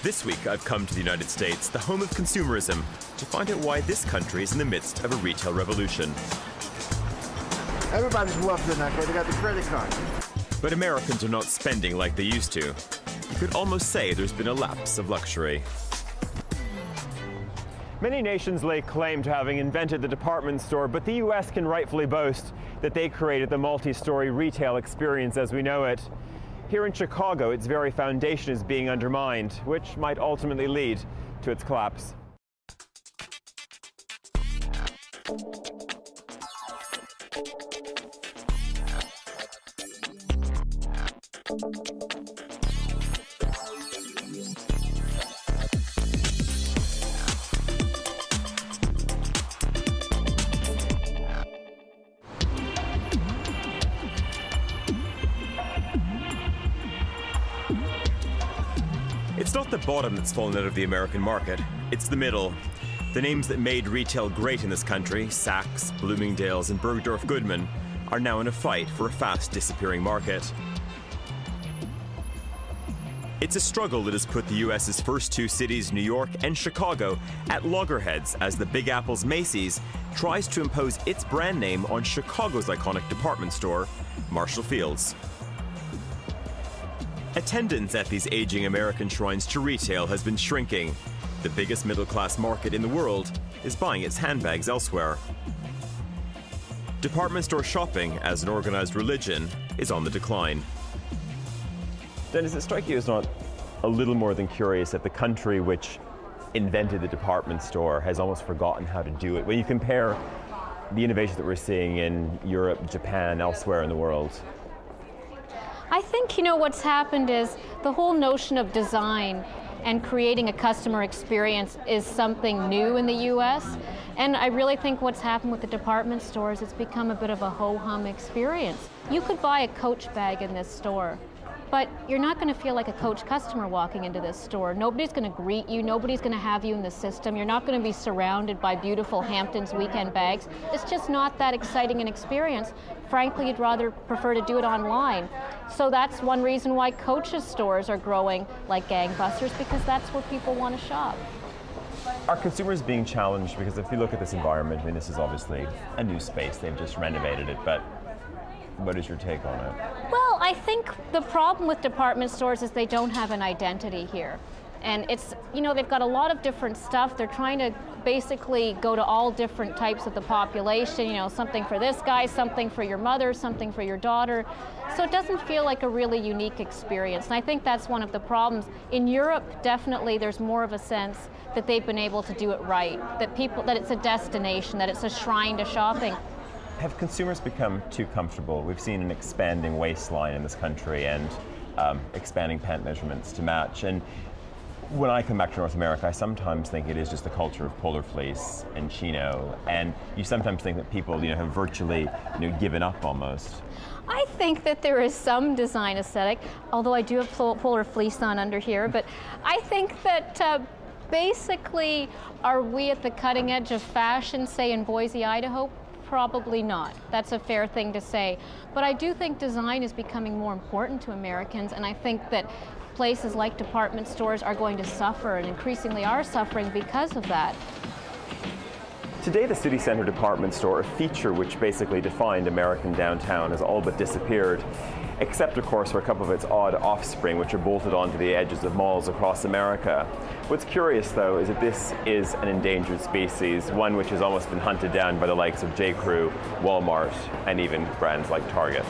This week, I've come to the United States, the home of consumerism, to find out why this country is in the midst of a retail revolution. Everybody's wealthy now because they got the credit card. But Americans are not spending like they used to. You could almost say there's been a lapse of luxury. Many nations lay claim to having invented the department store, but the US can rightfully boast that they created the multi-story retail experience as we know it. Here in Chicago, its very foundation is being undermined, which might ultimately lead to its collapse. It's not the bottom that's fallen out of the American market, it's the middle. The names that made retail great in this country, Saks, Bloomingdale's and Bergdorf Goodman, are now in a fight for a fast disappearing market. It's a struggle that has put the US's first two cities, New York and Chicago, at loggerheads as the Big Apple's Macy's tries to impose its brand name on Chicago's iconic department store, Marshall Field's. Attendance at these aging American shrines to retail has been shrinking. The biggest middle-class market in the world is buying its handbags elsewhere. Department store shopping, as an organized religion, is on the decline. Then does it strike you as not a little more than curious that the country which invented the department store has almost forgotten how to do it? When you compare the innovations that we're seeing in Europe, Japan, elsewhere in the world. I think, what's happened is the whole notion of design and creating a customer experience is something new in the US. And I really think what's happened with the department stores, it's become a bit of a ho-hum experience. You could buy a Coach bag in this store, but you're not going to feel like a Coach customer walking into this store. Nobody's going to greet you, nobody's going to have you in the system, you're not going to be surrounded by beautiful Hamptons weekend bags. It's just not that exciting an experience. Frankly, you'd rather prefer to do it online. So that's one reason why Coach's stores are growing like gangbusters, because that's where people want to shop. Are consumers being challenged? Because if you look at this environment, I mean, this is obviously a new space, they've just renovated it, but what is your take on it? Well, I think the problem with department stores is they don't have an identity here. And it's, they've got a lot of different stuff. They're trying to basically go to all different types of the population, something for this guy, something for your mother, something for your daughter. So it doesn't feel like a really unique experience. And I think that's one of the problems. In Europe, definitely there's more of a sense that they've been able to do it right, that it's a destination, that it's a shrine to shopping. Have consumers become too comfortable? We've seen an expanding waistline in this country and expanding pant measurements to match. And when I come back to North America, I sometimes think it is just the culture of polar fleece and chino, and you sometimes think that people, have virtually, given up almost. I think that there is some design aesthetic, although I do have polar fleece on under here, but I think that basically, are we at the cutting edge of fashion, say in Boise, Idaho? Probably not. That's a fair thing to say. But I do think design is becoming more important to Americans, and I think that places like department stores are going to suffer, and increasingly are suffering because of that. Today, the city center department store, a feature which basically defined American downtown, has all but disappeared, except of course for a couple of its odd offspring which are bolted onto the edges of malls across America. What's curious though is that this is an endangered species, one which has almost been hunted down by the likes of J.Crew, Walmart, and even brands like Target.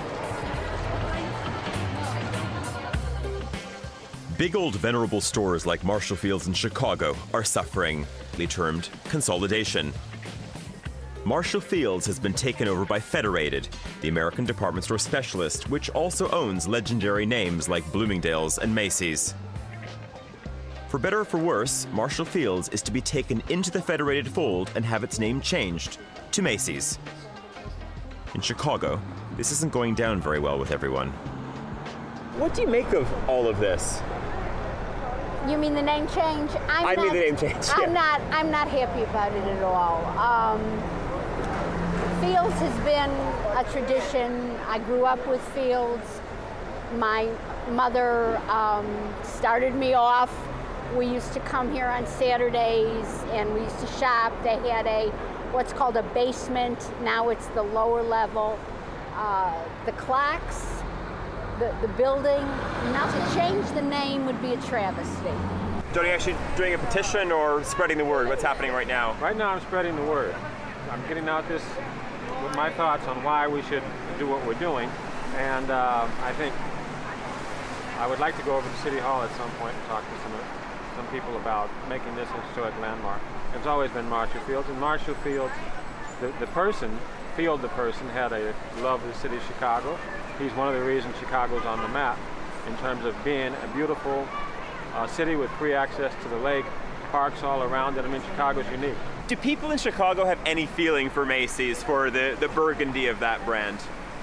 Big old venerable stores like Marshall Field's in Chicago are suffering, termed consolidation. Marshall Field's has been taken over by Federated, the American department store specialist, which also owns legendary names like Bloomingdale's and Macy's. For better or for worse, Marshall Field's is to be taken into the Federated fold and have its name changed to Macy's. In Chicago, this isn't going down very well with everyone. What do you make of all of this? You mean the name change? I mean the name change. Yeah. I'm not happy about it at all. Fields has been a tradition. I grew up with Fields. My mother started me off We used to come here on Saturdays and we used to shop. They had what's called a basement. Now it's the lower level. The clocks, the building. Now to change the name would be a travesty. Are you actually doing a petition or spreading the word? What's happening right now? Right now I'm spreading the word. I'm getting out this with my thoughts on why we should do what we're doing. And I think I would like to go over to City Hall at some point and talk to some people about making this a historic landmark. It's always been Marshall Fields, and Marshall Fields, the person had a love of the city of Chicago. He's one of the reasons Chicago's on the map in terms of being a beautiful city with free access to the lake, parks all around it. I mean, Chicago's unique. Do people in Chicago have any feeling for Macy's, for the burgundy of that brand?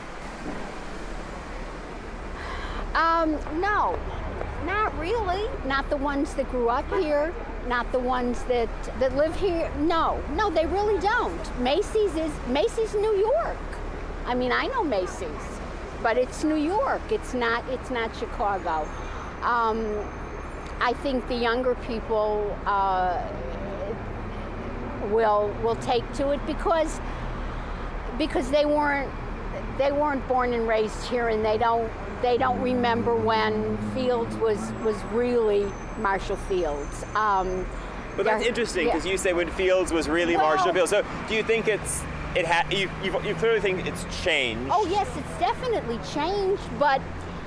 No, not really. Not the ones that grew up here, not the ones that live here. No, they really don't. Macy's New York. I mean, I know Macy's, but it's New York. It's not Chicago. I think the younger people will take to it because they weren't born and raised here, and they don't remember when Fields was really Marshall Fields. But that's interesting because you say when Fields was really Marshall Fields. So do you think you clearly think it's changed? Oh yes, it's definitely changed, but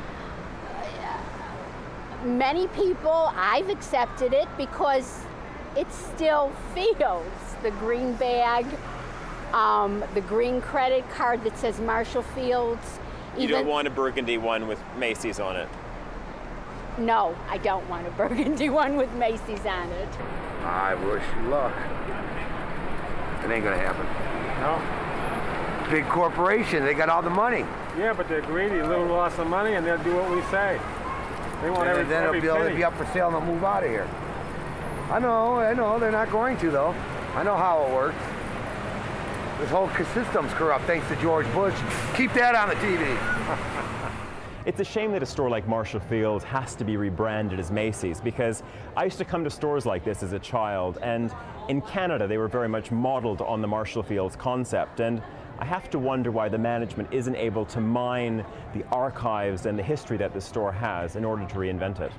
many people, I've accepted it because it's still Fields. The green bag, the green credit card that says Marshall Fields. You don't want a burgundy one with Macy's on it? No, I don't want a burgundy one with Macy's on it. I wish you luck. It ain't gonna happen. No. Big corporation, they got all the money. Yeah, but they're greedy, a little loss of money, and they'll do what we say. They want And then every it'll penny. be up for sale and they'll move out of here. I know, they're not going to though. I know how it works. This whole system's corrupt thanks to George Bush. Keep that on the TV. It's a shame that a store like Marshall Fields has to be rebranded as Macy's, because I used to come to stores like this as a child, and in Canada they were very much modeled on the Marshall Fields concept, and I have to wonder why the management isn't able to mine the archives and the history that the store has in order to reinvent it.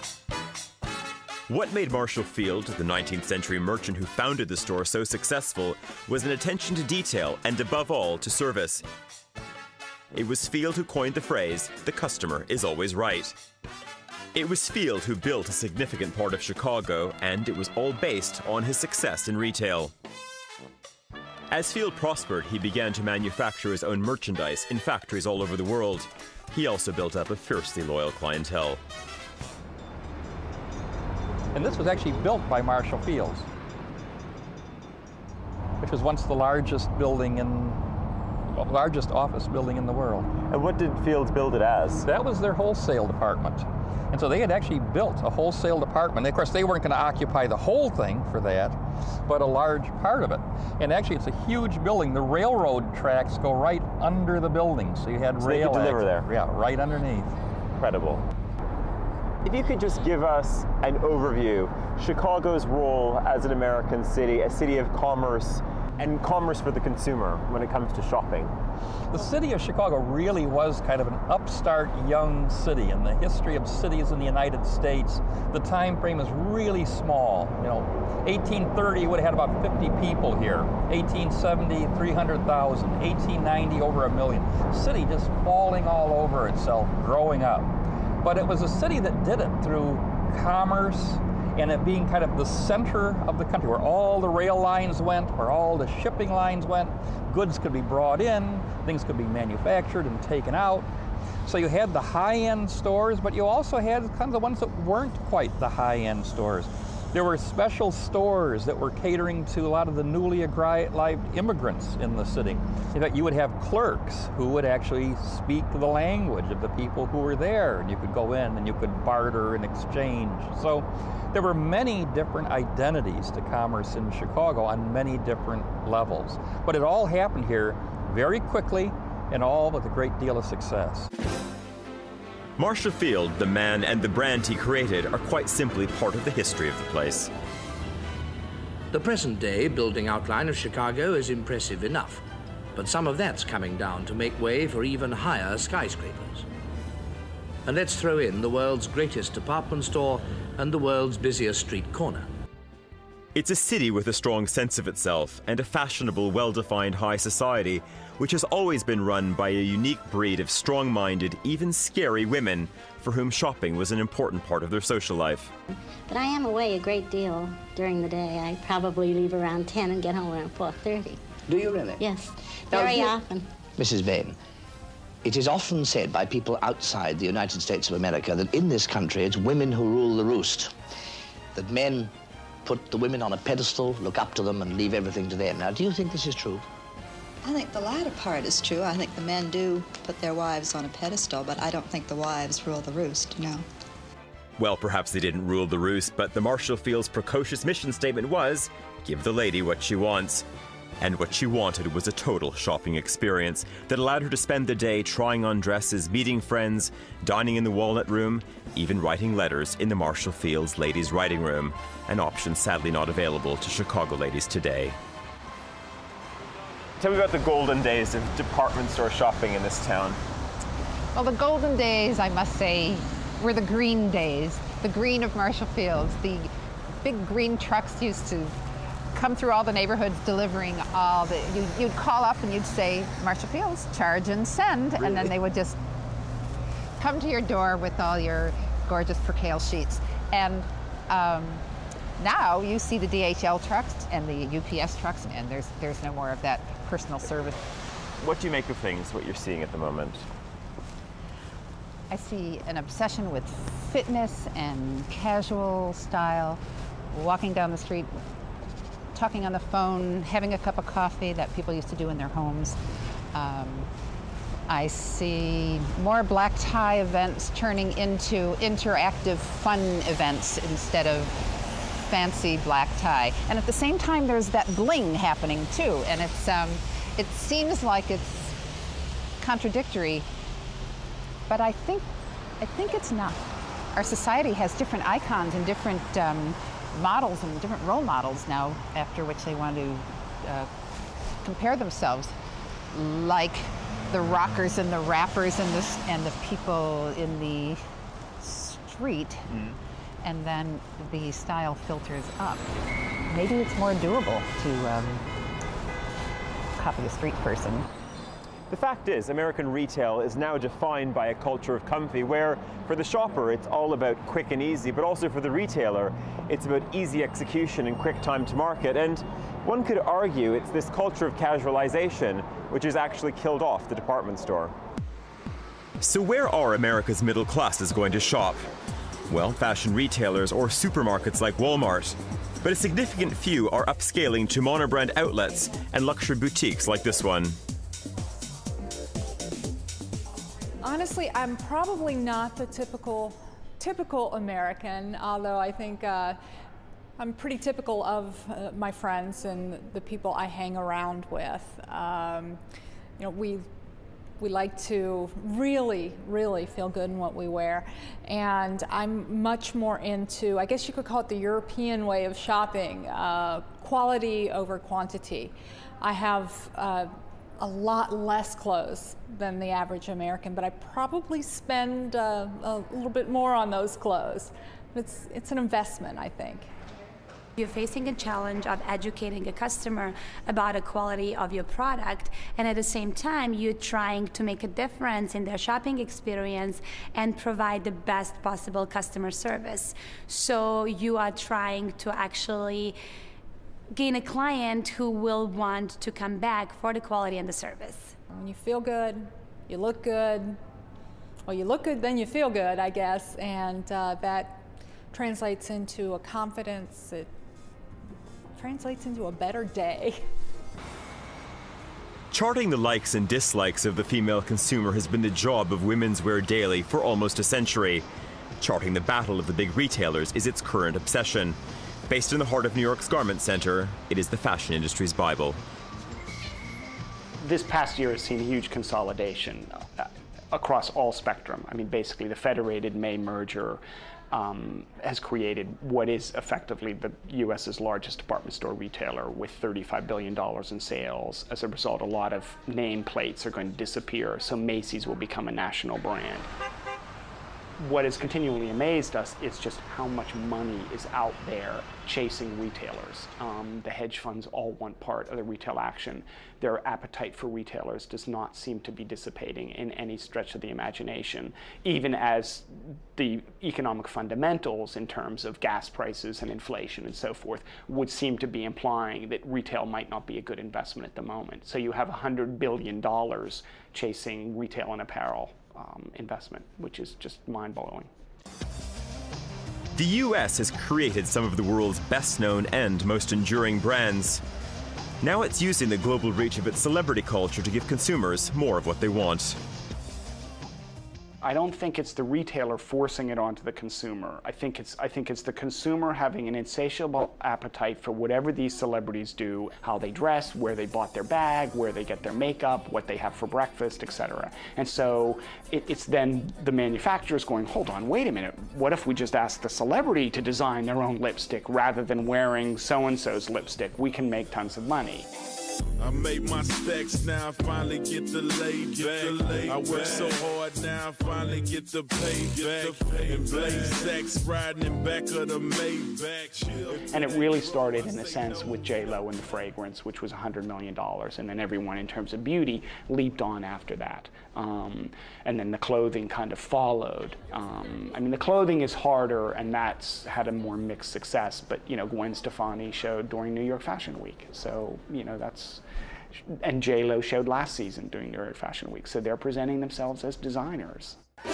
What made Marshall Field, the 19th century merchant who founded the store, so successful was an attention to detail and, above all, to service. It was Field who coined the phrase, "The customer is always right." It was Field who built a significant part of Chicago, and it was all based on his success in retail. As Field prospered, he began to manufacture his own merchandise in factories all over the world. He also built up a fiercely loyal clientele. And this was actually built by Marshall Fields, which was once the largest office building in the world. And what did Fields build it as? That was their wholesale department. And so they had actually built a wholesale department. Of course, they weren't going to occupy the whole thing for that, but a large part of it. And actually, it's a huge building. The railroad tracks go right under the building, so you had rail. They could deliver there. Yeah, right underneath. Incredible. If you could just give us an overview, Chicago's role as an American city, a city of commerce, and commerce for the consumer when it comes to shopping. The city of Chicago really was kind of an upstart young city. In the history of cities in the United States, the time frame is really small. 1830 you would have had about 50 people here. 1870, 300,000. 1890, over 1 million. City just falling all over itself, growing up. But it was a city that did it through commerce and it being kind of the center of the country, where all the rail lines went, where all the shipping lines went. Goods could be brought in, things could be manufactured and taken out. So you had the high-end stores, but you also had kind of the ones that weren't quite the high-end stores. There were special stores that were catering to a lot of the newly arrived immigrants in the city. In fact, you would have clerks who would actually speak the language of the people who were there, and you could go in and you could barter and exchange. So there were many different identities to commerce in Chicago on many different levels. But it all happened here very quickly and all with a great deal of success. Marshall Field, the man and the brand he created, are quite simply part of the history of the place. The present-day building outline of Chicago is impressive enough, but some of that's coming down to make way for even higher skyscrapers. And let's throw in the world's greatest department store and the world's busiest street corner. It's a city with a strong sense of itself and a fashionable, well-defined high society, which has always been run by a unique breed of strong-minded, even scary women for whom shopping was an important part of their social life. But I am away a great deal during the day. I probably leave around 10 and get home around 4:30. Do you really? Yes, very often. Mrs. Vane, it is often said by people outside the United States of America that in this country it's women who rule the roost, that men put the women on a pedestal, look up to them, and leave everything to them. Now, do you think this is true? I think the latter part is true. I think the men do put their wives on a pedestal, but I don't think the wives rule the roost, no. Well, perhaps they didn't rule the roost, but the Marshall Field's precocious mission statement was, give the lady what she wants. And what she wanted was a total shopping experience that allowed her to spend the day trying on dresses, meeting friends, dining in the Walnut Room, even writing letters in the Marshall Field's ladies' writing room, an option sadly not available to Chicago ladies today. Tell me about the golden days of department store shopping in this town. Well, the golden days, I must say, were the green days, the green of Marshall Fields. The big green trucks used to come through all the neighborhoods delivering all the, you'd call up and you'd say, Marshall Fields, charge and send, really? And then they would just come to your door with all your gorgeous percale sheets. And now you see the DHL trucks and the UPS trucks, and there's no more of that personal service. What do you make of things, what you're seeing at the moment? I see an obsession with fitness and casual style, walking down the street, talking on the phone, having a cup of coffee that people used to do in their homes. I see more black tie events turning into interactive fun events instead of fancy black tie. And at the same time, there's that bling happening too. And it seems like it's contradictory, but I think it's not. Our society has different icons and different models and different role models now after which they want to compare themselves, like the rockers and the rappers and the people in the street. And then the style filters up. Maybe it's more doable to copy a street person. The fact is, American retail is now defined by a culture of comfy, where for the shopper it's all about quick and easy, but also for the retailer it's about easy execution and quick time to market. And one could argue it's this culture of casualization which has actually killed off the department store. So where are America's middle classes going to shop? Well, fashion retailers or supermarkets like Walmart. But a significant few are upscaling to monobrand outlets and luxury boutiques like this one. Honestly, I'm probably not the typical American, although I think I'm pretty typical of my friends and the people I hang around with. You know, we like to really, really feel good in what we wear. And I'm much more into, I guess you could call it the European way of shopping, quality over quantity. I have a lot less clothes than the average American, but I probably spend a little bit more on those clothes. It's an investment, I think. You're facing a challenge of educating a customer about the quality of your product, and at the same time, you're trying to make a difference in their shopping experience and provide the best possible customer service. So you are trying to actually gain a client who will want to come back for the quality and the service. When you feel good, you look good. Well, you look good, then you feel good, I guess, and that translates into a confidence. It translates into a better day. Charting the likes and dislikes of the female consumer has been the job of Women's Wear Daily for almost a century. Charting the battle of the big retailers is its current obsession. Based in the heart of New York's Garment Center, it is the fashion industry's Bible. This past year has seen huge consolidation. across all spectrum. I mean, basically the Federated May merger has created what is effectively the U.S.'s largest department store retailer with $35 billion in sales. As a result, a lot of nameplates are going to disappear, so Macy's will become a national brand. What has continually amazed us is just how much money is out there chasing retailers. The hedge funds all want part of the retail action. Their appetite for retailers does not seem to be dissipating in any stretch of the imagination, even as the economic fundamentals in terms of gas prices and inflation and so forth would seem to be implying that retail might not be a good investment at the moment. So you have $100 billion chasing retail and apparel investment, which is just mind-blowing. The US has created some of the world's best-known and most enduring brands. Now it's using the global reach of its celebrity culture to give consumers more of what they want. I don't think it's the retailer forcing it onto the consumer. I think it's the consumer having an insatiable appetite for whatever these celebrities do, how they dress, where they bought their bag, where they get their makeup, what they have for breakfast, etc. And so it's then the manufacturers going, hold on, wait a minute, what if we just ask the celebrity to design their own lipstick rather than wearing so-and-so's lipstick? We can make tons of money. I made my stacks, now I finally get the lay back. I work so hard, now I finally get the pay back. And blaze sacks riding in back of the Maybach. And it really started, in a sense, with J.Lo and the fragrance, which was $100 million. And then everyone, in terms of beauty, leaped on after that. And then the clothing kind of followed. I mean, the clothing is harder, and that's had a more mixed success. But, you know, Gwen Stefani showed during New York Fashion Week. So, you know, that's... And J.Lo showed last season during New York Fashion Week. So they're presenting themselves as designers.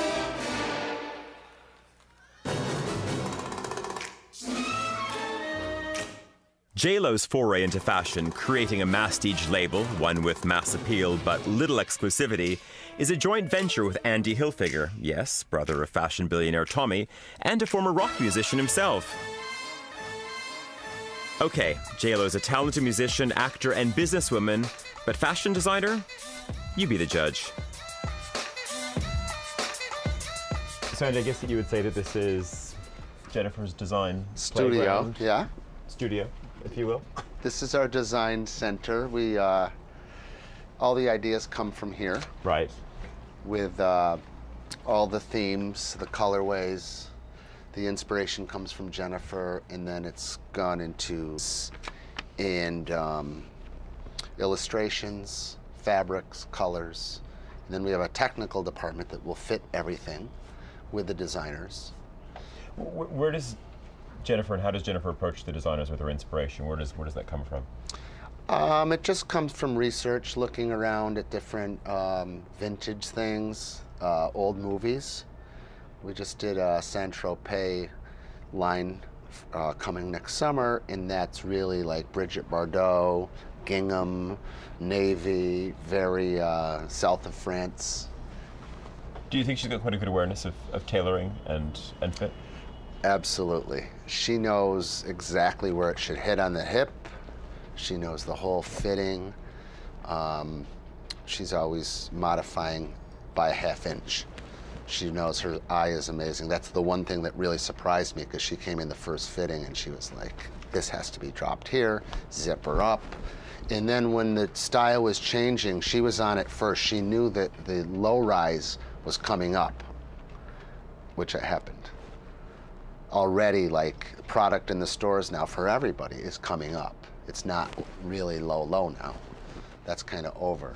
J.Lo's foray into fashion, creating a masstige label, one with mass appeal but little exclusivity, is a joint venture with Andy Hilfiger, yes, brother of fashion billionaire Tommy, and a former rock musician himself. Okay, J.Lo's a talented musician, actor, and businesswoman, but fashion designer? You be the judge. So I guess that you would say that this is Jennifer's design studio, playground. yeah. Studio, if you will. This is our design center. We all the ideas come from here. Right. With all the themes, the colorways. The inspiration comes from Jennifer, and then it's gone into illustrations, fabrics, colors. And then we have a technical department that will fit everything with the designers. Where does Jennifer, and how does Jennifer approach the designers with her inspiration? Where does that come from? It just comes from research, looking around at different vintage things, old movies. We just did a Saint-Tropez line coming next summer, and that's really like Brigitte Bardot, gingham, navy, very south of France. Do you think she's got quite a good awareness of tailoring and fit? Absolutely. She knows exactly where it should hit on the hip. She knows the whole fitting. She's always modifying by a half inch. She knows her eye is amazing. That's the one thing that really surprised me, because she came in the first fitting and she was like, this has to be dropped here, zip her up. And then when the style was changing, she was on it first. She knew that the low rise was coming up, which happened. Already, like, product in the stores now for everybody is coming up. It's not really low now. That's kind of over.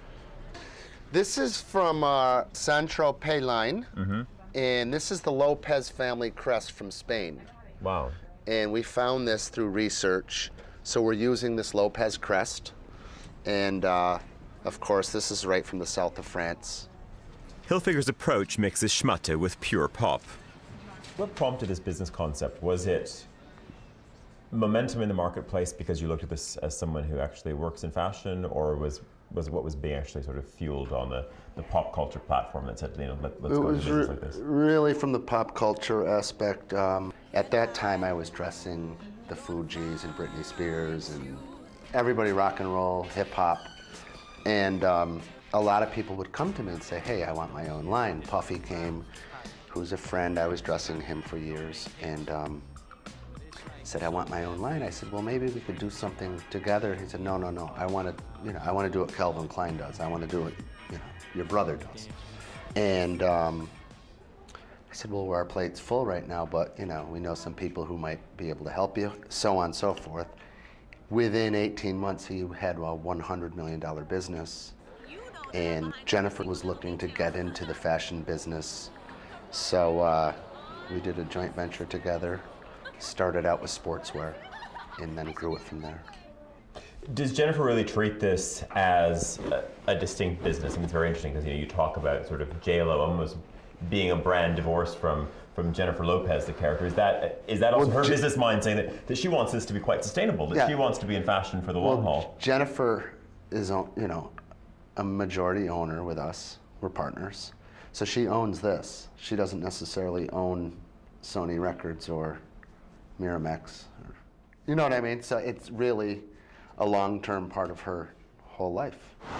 This is from our Saint-Tropez line, and this is the Lopez family crest from Spain. Wow. And we found this through research, so we're using this Lopez crest, and of course this is right from the south of France. Hilfiger's approach mixes schmutta with pure pop. What prompted this business concept? Was it momentum in the marketplace because you looked at this as someone who actually works in fashion, or was what was being actually sort of fueled on the pop culture platform that said, you know, let's go into business like this? Really from the pop culture aspect. At that time I was dressing the Fugees and Britney Spears and everybody rock and roll, hip hop. And a lot of people would come to me and say, hey, I want my own line. Puffy came, who's a friend. I was dressing him for years, and said, I want my own line. I said, well, maybe we could do something together. He said, no, no, no. I want to, I want to do what Calvin Klein does. I want to do what, your brother does. And I said, well, our plate's full right now, but, we know some people who might be able to help you, so on and so forth. Within 18 months, he had a $100 million business. And Jennifer was looking to get into the fashion business. So we did a joint venture together. Started out with sportswear and then grew it from there. Does Jennifer really treat this as a distinct business? I mean, it's very interesting because you talk about sort of J-Lo almost being a brand divorced from Jennifer Lopez, the character. Is that also her business mind saying that she wants this to be quite sustainable, that she wants to be in fashion for the long haul? Jennifer is, a majority owner with us. We're partners. So she owns this. She doesn't necessarily own Sony Records or Miramax. You know what I mean? So it's really a long-term part of her whole life.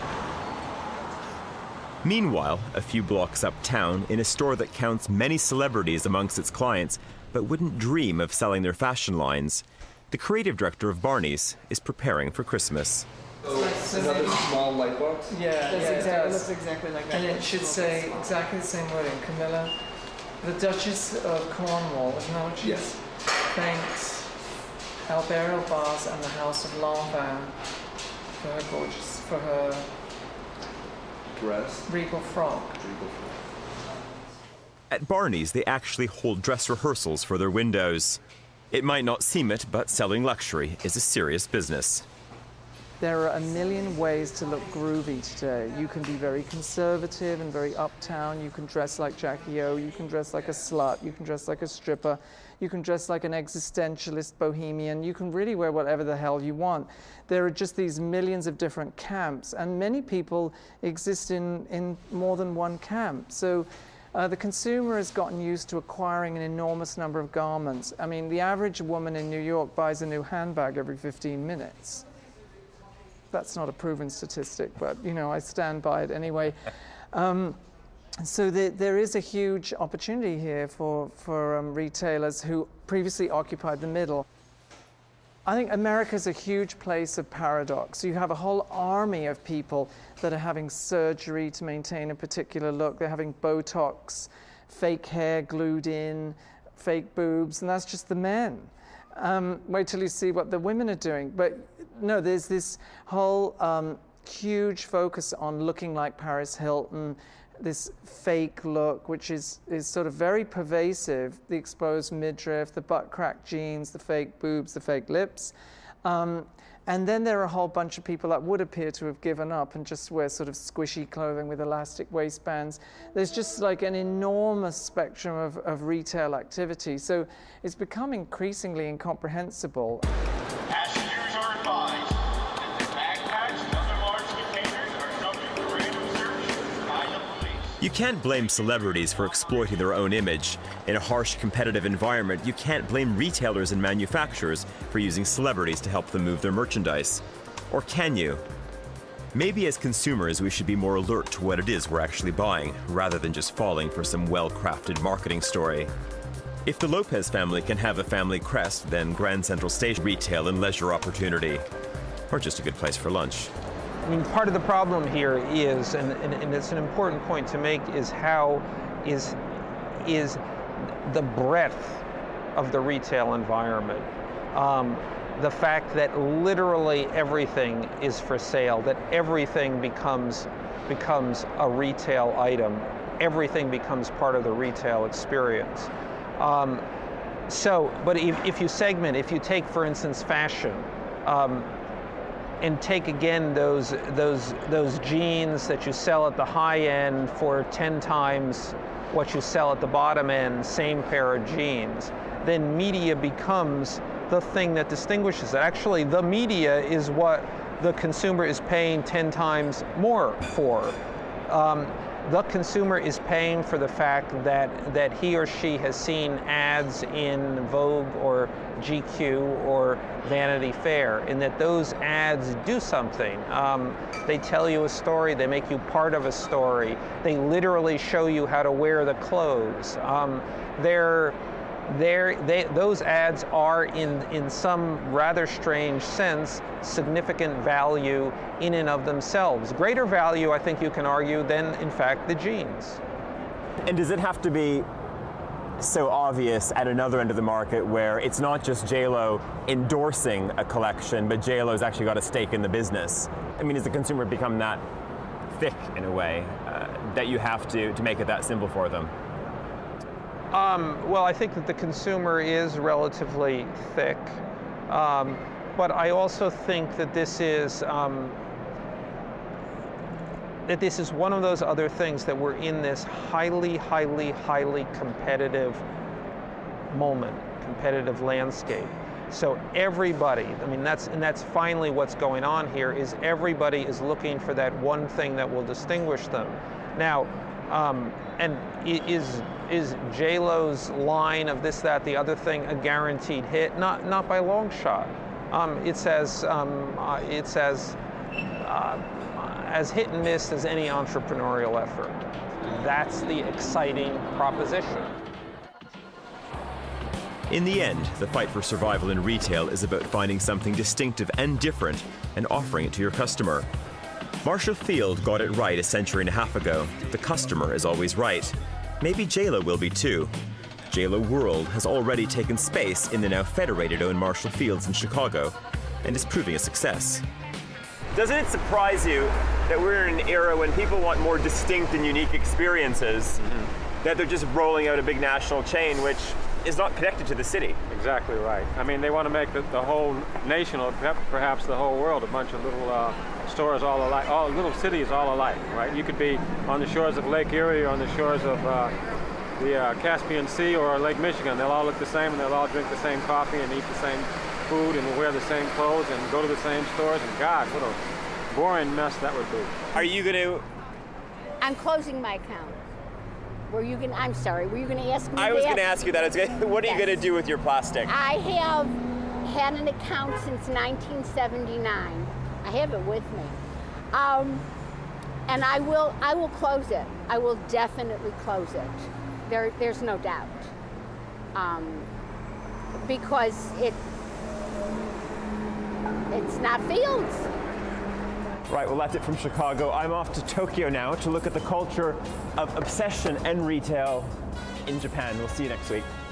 Meanwhile, a few blocks uptown, in a store that counts many celebrities amongst its clients, but wouldn't dream of selling their fashion lines, the creative director of Barney's is preparing for Christmas. So another small light box? Yeah, it looks exactly like that. And it should say exactly the same wording. Camilla, the Duchess of Cornwall, isn't that what she is? Thanks Alberial Bars and the House of Lanvin for her dress, regal frock. At Barney's, they actually hold dress rehearsals for their windows. It might not seem it, but selling luxury is a serious business. There are a million ways to look groovy today. You can be very conservative and very uptown. You can dress like Jackie O. You can dress like a slut. You can dress like a stripper. You can dress like an existentialist bohemian. You can really wear whatever the hell you want. There are just these millions of different camps, and many people exist in more than one camp. So the consumer has gotten used to acquiring an enormous number of garments. I mean, the average woman in New York buys a new handbag every 15 minutes. That's not a proven statistic, but I stand by it anyway. So there is a huge opportunity here for retailers who previously occupied the middle. I think America's a huge place of paradox. You have a whole army of people that are having surgery to maintain a particular look. They're having Botox, fake hair glued in, fake boobs, and that's just the men. Wait till you see what the women are doing. But no, there's this whole huge focus on looking like Paris Hilton, this fake look, which is sort of very pervasive, the exposed midriff, the butt-crack jeans, the fake boobs, the fake lips. And then there are a whole bunch of people that would appear to have given up and just wear sort of squishy clothing with elastic waistbands. There's just like an enormous spectrum of retail activity. So it's become increasingly incomprehensible. Passengers are advised that their backpacks and other large containers are subject to random search by the police. You can't blame celebrities for exploiting their own image. In a harsh competitive environment, you can't blame retailers and manufacturers for using celebrities to help them move their merchandise. Or can you? Maybe as consumers, we should be more alert to what it is we're actually buying, rather than just falling for some well-crafted marketing story. If the Lopez family can have a family crest, then Grand Central Station retail and leisure opportunity, or just a good place for lunch. I mean, part of the problem here is, and it's an important point to make, is how is the breadth of the retail environment. The fact that literally everything is for sale, that everything becomes a retail item, everything becomes part of the retail experience. But if you segment, if you take, for instance, fashion, and take again those jeans that you sell at the high end for 10 times what you sell at the bottom end, same pair of jeans, then media becomes the thing that distinguishes it. Actually, the media is what the consumer is paying 10 times more for. the consumer is paying for the fact that he or she has seen ads in Vogue or GQ or Vanity Fair, and that those ads do something. They tell you a story, they make you part of a story, they literally show you how to wear the clothes. Those ads are, in some rather strange sense, significant value in and of themselves. Greater value, I think you can argue, than, in fact, the jeans. And does it have to be so obvious at another end of the market where it's not just J-Lo endorsing a collection, but J-Lo's actually got a stake in the business? I mean, has the consumer become that thick, in a way, that you have to make it that simple for them? Well, I think that the consumer is relatively thick, but I also think that this is one of those other things that we're in this highly, highly, highly competitive moment, competitive landscape. So everybody, I mean, that's finally what's going on here, is everybody is looking for that one thing that will distinguish them. Now, and is J-Lo's line of this, that, the other thing a guaranteed hit? Not by a long shot. It's as hit and miss as any entrepreneurial effort. That's the exciting proposition. In the end, the fight for survival in retail is about finding something distinctive and different and offering it to your customer. Marshall Field got it right a century and a half ago. The customer is always right. Maybe J-Lo will be too. J-Lo World has already taken space in the now Federated-owned Marshall Fields in Chicago and is proving a success. Doesn't it surprise you that we're in an era when people want more distinct and unique experiences, that they're just rolling out a big national chain which is not connected to the city? Exactly right. I mean, they want to make the whole nation, or perhaps the whole world, a bunch of little stores all alike, all little cities all alike, right? You could be on the shores of Lake Erie or on the shores of the Caspian Sea or Lake Michigan. They'll all look the same, and they'll all drink the same coffee and eat the same food and wear the same clothes and go to the same stores. And God, what a boring mess that would be. Are you going to... I'm closing my account. I'm sorry, were you going to ask me? I was going to ask you that. What are you going to do with your plastic? I have had an account since 1979. I have it with me. And I will close it. I will definitely close it. There's no doubt. Because it's not Fields. Right, well, that's it from Chicago. I'm off to Tokyo now to look at the culture of obsession and retail in Japan. We'll see you next week.